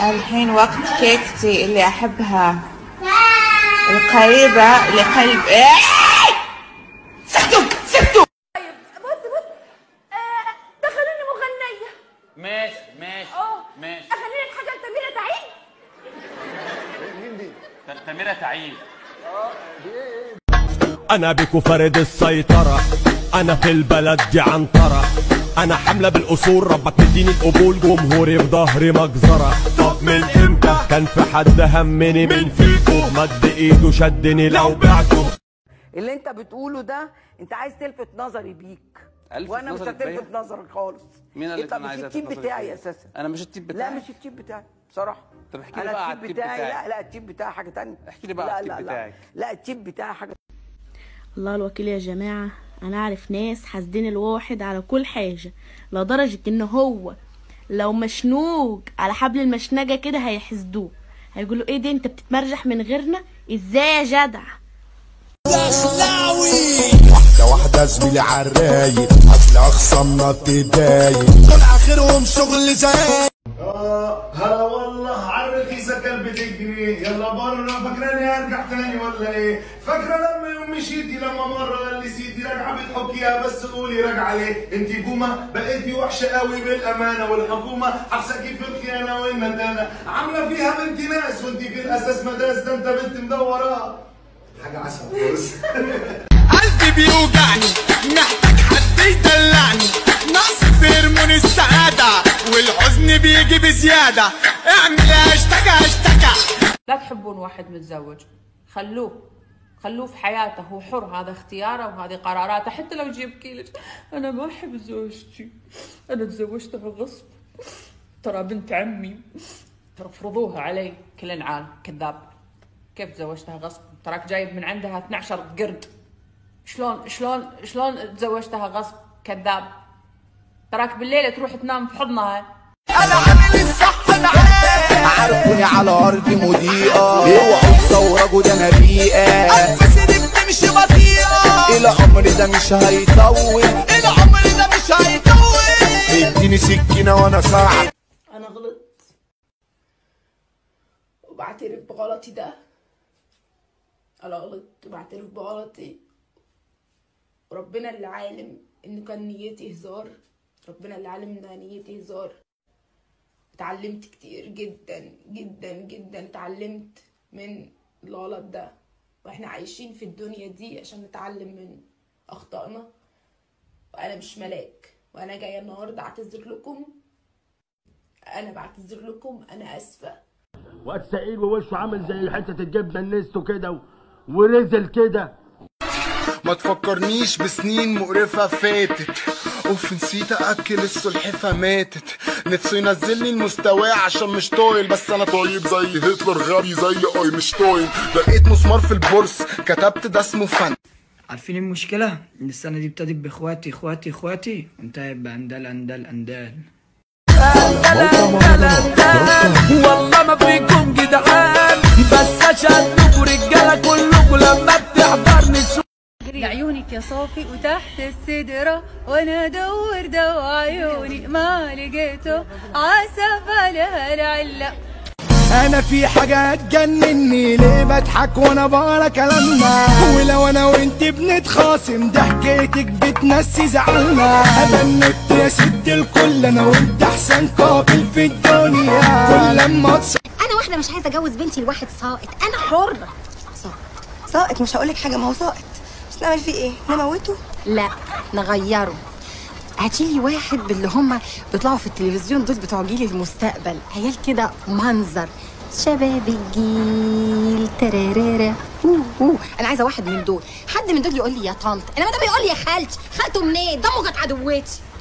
الحين وقت كيكتي اللي أحبها القريبة لقلب سكتوا سكتوا. طيب بص دخلوني مغنية. ماشي ماشي ماشي. أغني لك حاجة لتميرة تعيد. مين دي؟ تميرة تعيد. أنا بيكو فرد السيطرة، أنا في البلد دي عنطرة، أنا حملة بالأصول، ربك مديني القبول، جمهوري في ظهري مجزرة. طب من إمتى كان في حد همني من فيكو؟ مد إيده شدني لو بعته. اللي أنت بتقوله ده أنت عايز تلفت نظري بيك، وأنا مش هتلفت نظرك خالص. مين اللي كان عايز يلفت نظرك؟ التيب بتاعي أساسا. أنا مش التيب بتاعي. لا مش التيب بتاعي بصراحة. طب احكي لي بقى على التيب بتاعي. لا التيب بتاعي حاجة تانية. احكي لي بقى على التيب بتاعي. لا التيب بتاعي حاجة. الله الوكيل يا جماعة، أنا أعرف ناس حاسدين الواحد على كل حاجة، لدرجة إن هو لو مشنوق على حبل المشنقة كده هيحسدوه، هيقولوا إيه ده أنت بتتمرجح من غيرنا؟ إزاي يا جدع؟ واحدة واحدة زميلي عالرايق، أصل أخصمنا تضايق، دول آخرهم شغل زي هلا والله عرف كيسة كلب تجري يلا برا. فاكراني هرجع تاني ولا ايه؟ فاكرة لما يوم مشيتي لما مرة قلسيتي راجعة بتحكيها بس قولي راجعة ليه؟ انتي جومة بقيتي وحشة قوي بالأمانة، والحكومة حبسكي في الخيانة والندانة، عاملة فيها بنت ناس وانتي في الأساس مداس، ده انت بنت مدورة حاجة عسل خالص. قلبي بيوجعني محتاج حد يدلعني، نقص في هرمون السعادة والحزن بيجي بزيادة، اعمل هاشتاج هاشتاج. لا تحبون واحد متزوج، خلوه في حياته، هو حر، هذا اختياره وهذه قراراته. حتى لو يجيب كيلك انا ما احب زوجتي، انا تزوجتها غصب، ترى بنت عمي، ترى فرضوها علي. كل عال كذاب، كيف تزوجتها غصب؟ تراك جايب من عندها 12 قرد، شلون تزوجتها غصب؟ كذاب، تراك بالليل تروح تنام في حضنها. انا عامل الصح معاه، عارفوني على ارض مضيئة، اوعوا تصوروا ده انا بيئة، انفسي بتمشي بطيئة، العمر ده مش هيطول، العمر ده مش هيطول، اديني سكينة وانا صاعد. أنا غلطت وبعترف بغلطي ده، أنا غلطت وبعترف بغلطي، وربنا اللي عالم إن كان نيتي هزار، ربنا اللي عالم إن نيتي هزار. اتعلمت كتير جدا جدا جدا، اتعلمت من الغلط ده، واحنا عايشين في الدنيا دي عشان نتعلم من أخطائنا، وأنا مش ملاك، وأنا جاية النهاردة أعتذر لكم، أنا بعتذر لكم، أنا آسفة. وقت سعيد ووشه عامل زي حتة الجبنة النستو كده ورزل كده. ما تفكرنيش بسنين مقرفة فاتت، اوف نسيت اكل السلحفة ماتت، نفسه ينزلني المستوى عشان مش طايل، بس انا طيب زي هتلر غبي زي اينشتاين، لقيت مسمار في البورس كتبت ده اسمه فن. عارفين المشكلة؟ ان السنة دي ابتدت باخواتي اخواتي اخواتي، انتهت باندال اندال اندال. والله ما فيكم جدعان، بس اشهدكوا رجالة كلكوا لما بتحضرني لعيونك يا صافي وتحت السدرة، وانا ادور دوا عيوني ما لقيته، عسف عليها العلة. انا في حاجة تجنني، ليه بضحك وانا بقرا كلامنا، ولو انا وانت بنتخاصم ده حكايتك بتنسي زعلنا، بنت يا ست الكل، انا وانت احسن قابل في الدنيا، كل لما انا واحدة مش عايزة اجوز بنتي لواحد ساقط، انا حرة. ساقط مش هقولك حاجة، ما هو ساقط، بس نعمل فيه ايه؟ نموته؟ لا نغيره، هاتيلي واحد باللي هم بيطلعوا في التلفزيون دول بتوع جيل المستقبل، عيال كده منظر شباب الجيل ترارارا. انا عايزه واحد من دول، حد من دول يقول لي يا طنط، انما ده بيقول لي يا خالتي، خالته منين؟ دمه كانت عدوتي.